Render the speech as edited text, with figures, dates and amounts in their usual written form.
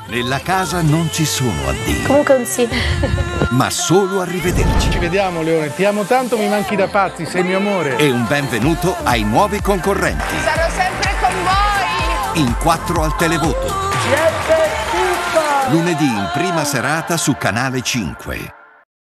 Nella casa non ci sono addii. Comunque un sì. Ma solo arrivederci. Ci vediamo, Leone. Ti amo tanto, mi manchi da pazzi, sei il mio amore. E un benvenuto ai nuovi concorrenti. Sarò sempre con voi. In 4 al televoto. Siete FIFA! Lunedì in prima serata su Canale 5.